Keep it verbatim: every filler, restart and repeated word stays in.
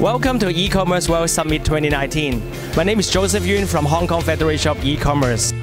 Welcome to E-Commerce World Summit twenty nineteen. My name is Joseph Yun from Hong Kong Federation of E-Commerce.